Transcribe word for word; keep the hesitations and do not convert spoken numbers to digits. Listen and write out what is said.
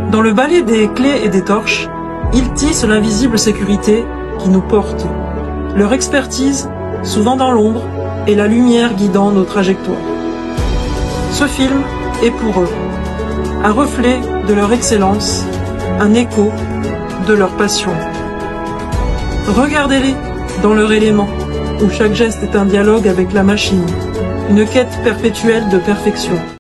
Dans le ballet des clés et des torches, ils tissent l'invisible sécurité qui nous porte. Leur expertise, souvent dans l'ombre, est la lumière guidant nos trajectoires. Ce film est pour eux un reflet de leur excellence, un écho de leur passion. Regardez-les dans leur élément, où chaque geste est un dialogue avec la machine, une quête perpétuelle de perfection.